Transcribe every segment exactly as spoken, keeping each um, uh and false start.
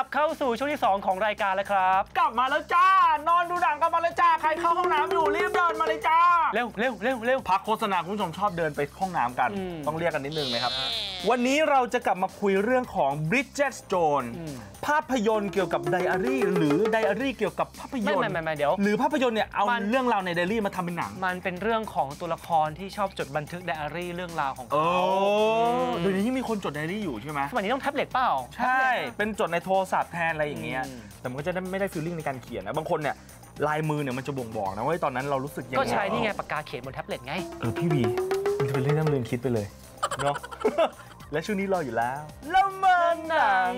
บเข้าสู่ช่วงที่สองของรายการแล้วครับกลับมาแล้วจ้านอนดูหนังกลับมาแล้วจ้าใครเข้าห้องน้ำอยู่รีบเดินมาเลยจ้าเร็วเร็วเร็วเร็วพักโฆษณาคุณผู้ชมชอบเดินไปห้องน้ำกันต้องเรียกกันนิดนึงนะครับวันนี้เราจะกลับมาคุยเรื่องของ Bridget Jones ภาพยนตร์เกี่ยวกับไดอารี่หรือไดอารี่เกี่ยวกับภาพยนตร์ไม่ไม่ไม่เดี๋ยวหรือภาพยนตร์เนี่ยเอาเรื่องราวในไดอารี่มาทำเป็นหนังมันเป็นเรื่องของตัวละครที่ชอบจดบันทึกไดอารี่เรื่องราวของเขาเดี๋ยวนี้มีคนจดไดอารี่อยู่ใช่ไหมสมัยนี้ต้องแท็บเล็ตเปล่าใช่เป็นจดในโทรศัพท์แทนอะไรอย่างเงี้ยแต่มันก็จะไม่ได้ฟีลลิ่งในการเขียนนะบางคนเนี่ยลายมือเนี่ยมันจะบ่งบอกนะว่าตอนนั้นเรารู้สึกยังไงก็ใช้นี่ไงปากกาเขียนบนแท็บเล็ตไงเออพี่วีมันจะเป็นเรื่องน่าลืมคิดไปเลยเนาะ และช่วงนี้รออยู่แล้วละเมอหนัง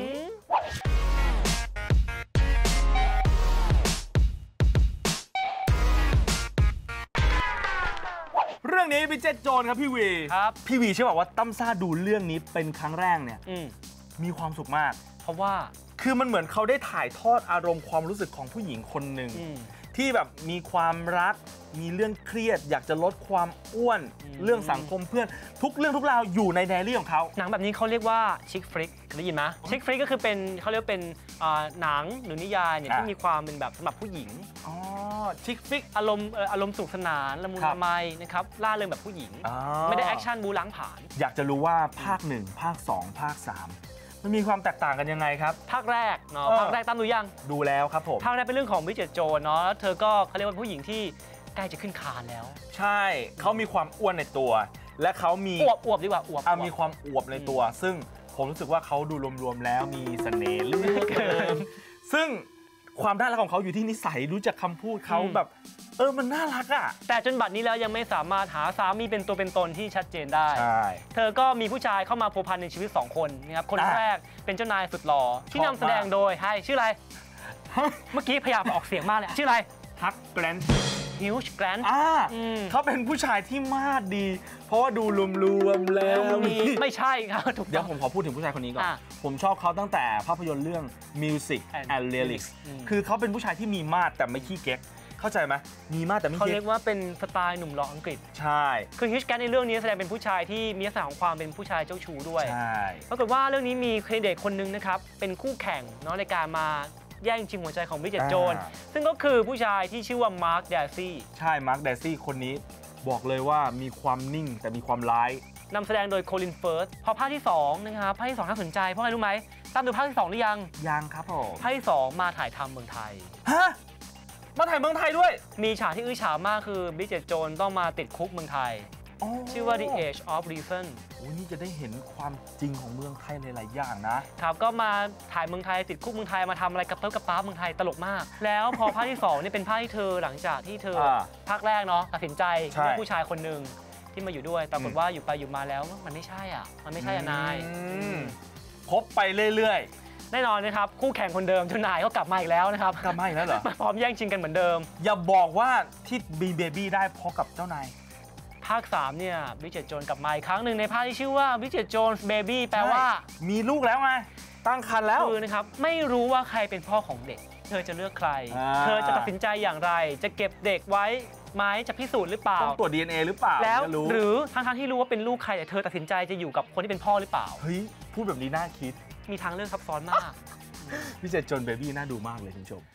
เรื่องนี้พี่เจษโจนครับพี่วีครับพี่วีเชื่อบอกว่าตั้มซ่าดูเรื่องนี้เป็นครั้งแรกเนี่ยมีความสุขมากเพราะว่าคือมันเหมือนเขาได้ถ่ายทอดอารมณ์ความรู้สึกของผู้หญิงคนหนึ่งที่แบบมีความรักมีเรื่องเครียดอยากจะลดความอ้วนเรื่องสังคมเพื่อนทุกเรื่องทุกราวอยู่ในไดอารี่ของเขาหนังแบบนี้เขาเรียกว่าชิคฟลิกได้ยินไหมชิคฟลิกก็คือเป็นเขาเรียกเป็นหนังหรือนิยายเนี่ยที่มีความเป็นแบบสำหรับผู้หญิงอ๋อชิคฟลิกอารมณ์อารมณ์สนุกสนานละมุนละไมนะครับล่าเริงแบบผู้หญิงไม่ได้แอคชั่นบูล้างผลาญอยากจะรู้ว่าภาคหนึ่งภาคสองภาคสามมันมีความแตกต่างกันยังไงครับภาคแรกเนาะภาคแรกตามดูยังดูแล้วครับผมภาคแรกเป็นเรื่องของBridget Jonesเนาะเธอก็เขาเรียกว่าผู้หญิงที่ใกล้จะขึ้นคานแล้วใช่เขามีความอ้วนในตัวและเขามีอวบอวบดีกว่าอวบมีความอวบในตัวซึ่งผมรู้สึกว่าเขาดูรวมๆแล้วมีเสน่ห์เหลือเกินซึ่งความน่ารักของเขาอยู่ที่นิสัยรู้จักคำพูดเขาแบบเออมันน่ารักอ่ะแต่จนบัดนี้แล้วยังไม่สามารถหาสามีเป็นตัวเป็นตนที่ชัดเจนได้ใช่เธอก็มีผู้ชายเข้ามาพัวพันในชีวิตสองคนนะครับคนแรกเป็นเจ้านายสุดหล่อที่นำแสดงโดยให้ชื่ออะไรเมื่อกี้พยายามออกเสียงมากเลยชื่ออะไรฮักแกรนท์ฮิวจ์แกรนท์เขาเป็นผู้ชายที่มาดดีเพราะว่าดูรวมๆแล้วไม่ใช่ครับถูกเดี๋ยวผมขอพูดถึงผู้ชายคนนี้ก่อนผมชอบเขาตั้งแต่ภาพยนตร์เรื่อง Music and Lyrics คือเขาเป็นผู้ชายที่มีมาดแต่ไม่ขี้เก๊กเข้าใจไหมมีมากแต่ไม่เขาเรียกว่าเป็นสไตล์หนุ่มหล่ออังกฤษใช่คือฮิชแกนในเรื่องนี้แสดงเป็นผู้ชายที่มีลักษณะของความเป็นผู้ชายเจ้าชู้ด้วยใช่ปรากฏว่าเรื่องนี้มีแคนดิเดตคนนึงนะครับเป็นคู่แข่งเนาะในการมาแย่งชิงหัวใจของBridget Jonesซึ่งก็คือผู้ชายที่ชื่อว่ามาร์คเดซี่ใช่มาร์คเดซี่คนนี้บอกเลยว่ามีความนิ่งแต่มีความร้ายนำแสดงโดยโคลินเฟิร์สพอภาคที่สองนะครับภาคที่สองน่าสนใจเพราะอะไรรู้ไหมตามดูภาคที่สองหรือยังยังครับผมภาคที่สองมาถ่ายทำเมืองไทยฮะมาถ่ายเมืองไทยด้วยมีฉากที่อื้อฉาวมากคือBridget Jonesต้องมาติดคุกเมืองไทยชื่อว่า The Age of Reason โอ้ยนี่จะได้เห็นความจริงของเมืองไทยหลายๆอย่างนะครับก็มาถ่ายเมืองไทยติดคุกเมืองไทยมาทำอะไรกับเต้ากับป้าเมืองไทยตลกมากแล้วพอภาคที่สองนี่เป็นภาคที่เธอหลังจากที่เธอภาคแรกเนาะตัดสินใจมีผู้ชายคนหนึ่งที่มาอยู่ด้วยปรากฏว่าอยู่ไปอยู่มาแล้วมันไม่ใช่อ่ะมันไม่ใช่นายคบไปเรื่อยๆแน่นอนนะครับคู่แข่งคนเดิมเจ้านายก็กลับมาอีกแล้วนะครับกลับมาอีกแล้วเหรอพร้อมแย่งชิงกันเหมือนเดิมอย่าบอกว่าที่บีเบบี้ได้เพราะกับเจ้านายภาคสามเนี่ยBridget Jonesกลับมาอีกครั้งหนึ่งในภาคที่ชื่อว่าBridget Jones Baby แปลว่ามีลูกแล้วไงตั้งครรภ์แล้วคือนะครับไม่รู้ว่าใครเป็นพ่อของเด็กเธอจะเลือกใครเธอจะตัดสินใจอย่างไรจะเก็บเด็กไว้ไหมจะพิสูจน์หรือเปล่าต้องตรวจ ดี เอ็น เอ หรือเปล่าแล้วหรือทั้งๆที่รู้ว่าเป็นลูกใครแต่เธอตัดสินใจจะอยู่กับคนที่เป็นพ่อหรือเปล่าเฮ้ยพูดแบบนี้น่าคิดมีทางเลือกซับซ้อนมาก Bridget Jones Baby น่าดูมากเลยคุณผู้ชม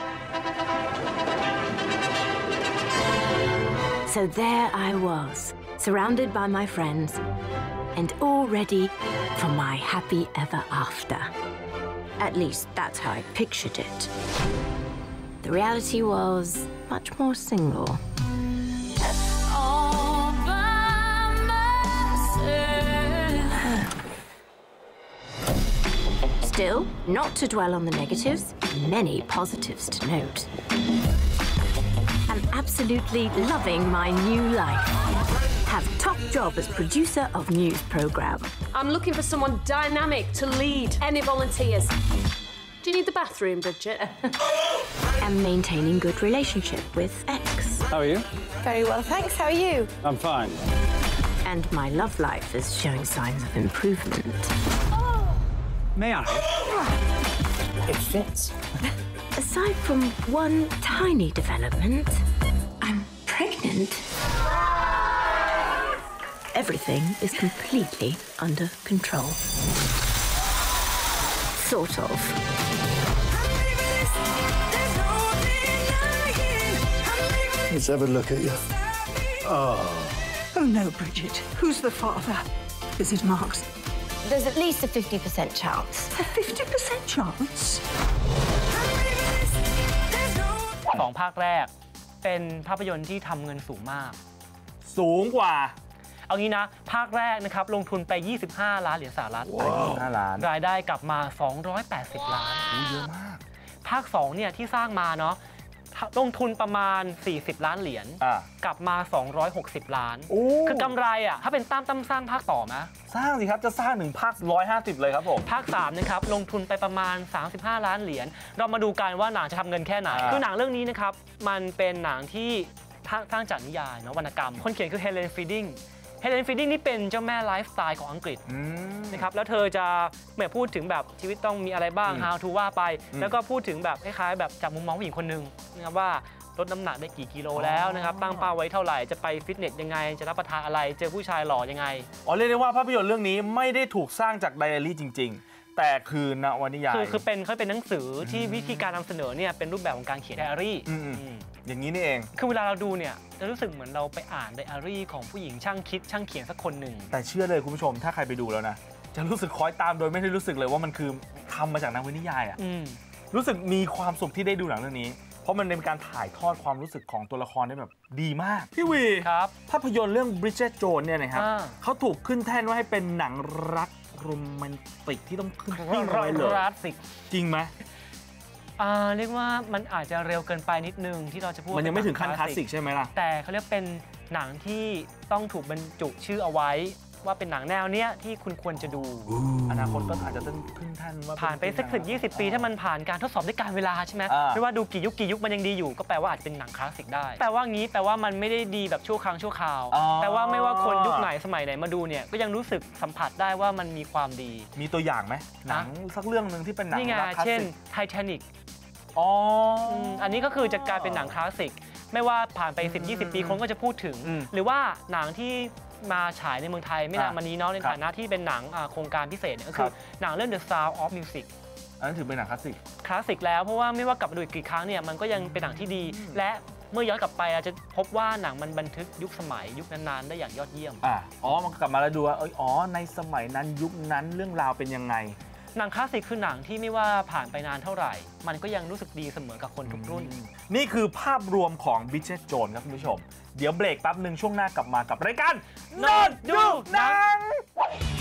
So there I was, surrounded by my friends, and all ready for my happy ever after. At least that's how I pictured it. The reality was much more single. Still, not to dwell on the negatives, many positives to note. I'm absolutely loving my new life. Have top job as producer of news program. I'm looking for someone dynamic to lead. Any volunteers? Do you need the bathroom, Bridget? And maintaining good relationship with ex. How are you? Very well, thanks. How are you? I'm fine. And my love life is showing signs of improvement. May I? It fits. Aside from one tiny development, I'm pregnant. Everything is completely under control. sort of. Let's have a look at you. Oh. Oh no, Bridget. Who's the father? This is Mark's. There's at least a fifty percent chance. A fifty percent chance? สองภาคแรกเป็นภาพยนตร์ที่ทำเงินสูงมากสูงกว่าเอางี้นะภาคแรกนะครับลงทุนไป ยี่สิบห้า ล้านเหรียญสหรัฐห้าล้านรายได้กลับมา สองร้อยแปดสิบ ล้านเยอะมากภาคสองเนี่ยที่สร้างมาเนาะลงทุนประมาณ สี่สิบ ล้านเหรียญอ่ะกลับมา สองร้อยหกสิบ ล้านโอ้คือกำไรอ่ะถ้าเป็นตั้มตั้มสร้างภาคต่อไหมสร้างสิครับจะสร้างถึงภาคหนึ่งร้อยห้าสิบเลยครับผมภาคสามนะครับลงทุนไปประมาณ สามสิบห้า ล้านเหรียญเรามาดูกันว่าหนังจะทำเงินแค่ไหนอ่าคือหนังเรื่องนี้นะครับมันเป็นหนังที่สร้างจากนิยายเนาะวรรณกรรมคนเขียนคือเฮเลนฟีดิงเฮเลนฟีดิงนี่เป็นเจ้าแม่ไลฟ์สไตล์ของอังกฤษอืมนะครับแล้วเธอจะเหมือนพูดถึงแบบชีวิตต้องมีอะไรบ้างอืม how to ว่าไปอืมแล้วก็พูดถึงแบบคล้ายๆแบบจากมุมมองผู้หญิงคนหนึ่งนะครับว่าลดน้ำหนักได้กี่กิโลแล้วนะครับตั้งเป้าไว้เท่าไหร่จะไปฟิตเนสยังไงจะรับประทานอะไรเจอผู้ชายหล่อยังไงอ๋อเรียกได้ว่าภาพยนตร์เรื่องนี้ไม่ได้ถูกสร้างจากไดอารี่จริง ๆ แต่คือนวนิยายคือคือเป็นเขาเป็นหนังสือที่วิธีการนำเสนอเนี่ยเป็นรูปแบบของการเขียนไดอารี่อืมอืมอย่างนี้นี่เองคือเวลาเราดูเนี่ยจะรู้สึกเหมือนเราไปอ่านไดอารี่ของผู้หญิงช่างคิดช่างเขียนสักคนหนึ่งแต่เชื่อเลยคุณผู้ชมถ้าใครไปดูแล้วนะจะรู้สึกคล้อยตามโดยไม่ได้รู้สึกเลยว่ามันคือทำมาจากนวนิยายอะอืมรู้สึกมีความสุขที่ได้ดูหนังเรื่องนี้ เพราะมันเป็นการถ่ายทอดความรู้สึกของตัวละครได้แบบดีมาก พี่วีครับภาพยนตร์เรื่อง Bridget Jones เนี่ยนะครับอ่าเขาถูกขึ้นแท่นว่าให้เป็นหนังรักโรแมนติกที่ต้องขึ้นหิ้งเอาไว้เลยคลาสสิกจริงไหมอ่าเรียกว่ามันอาจจะเร็วเกินไปนิดนึงที่เราจะพูดมันยังไม่ถึงขั้นเป็คลาสสิกใช่ไหมล่ะแต่เขาเรียกเป็นหนังที่ต้องถูกบรรจุชื่อเอาไว้ ว่าเป็นหนังแนวเนี้ยที่คุณควรจะดูอนาคตก็อาจจะต้องขึ้นแท่นว่าผ่านไปสักสิบยี่สิบปีถ้ามันผ่านการทดสอบด้วยการเวลาใช่ไหมอ่าไม่ว่าดูกี่ยุคกี่ยุคมันยังดีอยู่ก็แปลว่าอาจจะเป็นหนังคลาสสิกได้แปลว่างี้แปลว่ามันไม่ได้ดีแบบชั่วครั้งชั่วคราวแปลว่าไม่ว่าคนยุคไหนสมัยไหนมาดูเนี่ยก็ยังรู้สึกสัมผัสได้ว่ามันมีความดีมีตัวอย่างไหมหนังสักเรื่องหนึ่งที่เป็นหนังนี่ไงรักคลาสเช่นสิกไททานิกอ๋ออันนี้ก็คือจะกลายเป็นหนังคลาสสิกไม่ว่าผ่านไป สิบยี่สิบ ปีคนก็จะพูดถึงอืมหรือว่าหนังที่มาฉายในเมืองไทยไม่นานอ่ะมานี้เนาะในครับฐานะที่เป็นหนังอ่าโครงการพิเศษเนี่ยก็คือครับหนังเรื่อง The Sound of Music อันนั้นถือเป็นหนังคลาสสิกคลาสสิกแล้วเพราะว่าไม่ว่ากลับมาดูอีกกี่ครั้งเนี่ยมันก็ยังเป็นหนังที่ดี และเมื่อย้อนกลับไปอาจจะพบว่าหนังมันบันทึกยุคสมัยยุคนั้นๆได้อย่างยอดเยี่ยมอ่ะอ๋อ มันกลับมาแล้วดูว่าเอยอ๋อ ในสมัยนั้นยุคนั้นเรื่องราวเป็นยังไงหนังคลาสสิกคือหนังที่ไม่ว่าผ่านไปนานเท่าไหร่ มันก็ยังรู้สึกดีเสมอกับคนทุกรุ่นนี่คือภาพรวมของ Bridget Jones ครับคุณผู้ชม เดี๋ยวเบรกแป๊บหนึ่งช่วงหน้ากลับมากับรายการนอนดูหนัง